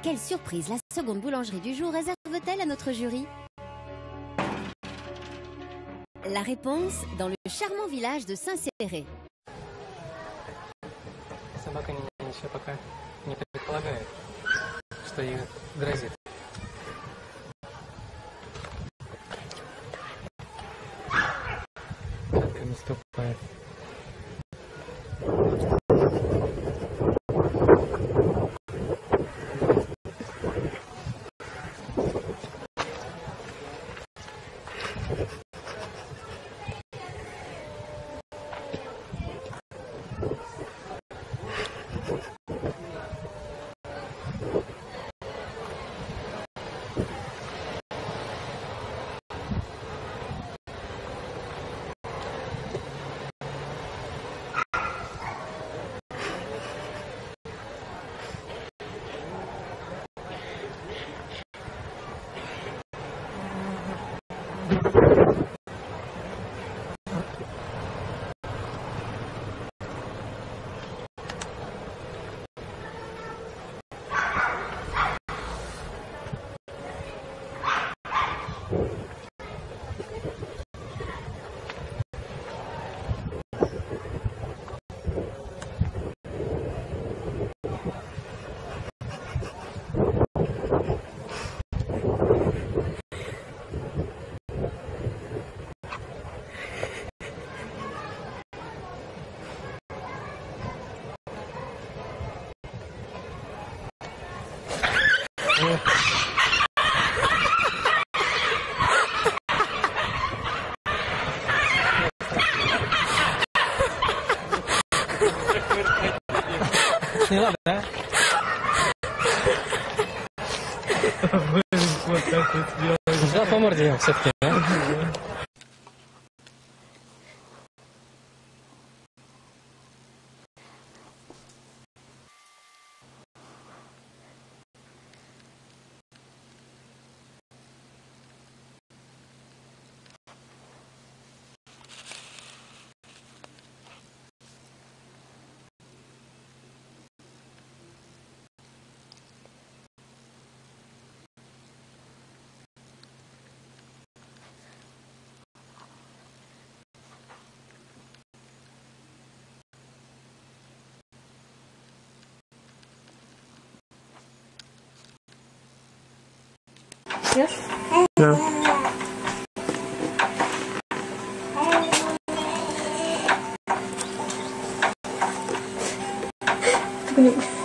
quelle surprise la seconde boulangerie du jour réserve-t-elle à notre jury? La réponse dans le charmant village de Saint-Céré. Собака еще пока не предполагает, что ей грозит. Так и наступает. Сняла, да? Вот так вот сделала. Взяла по морде все-таки, да? Yes? No. Блин.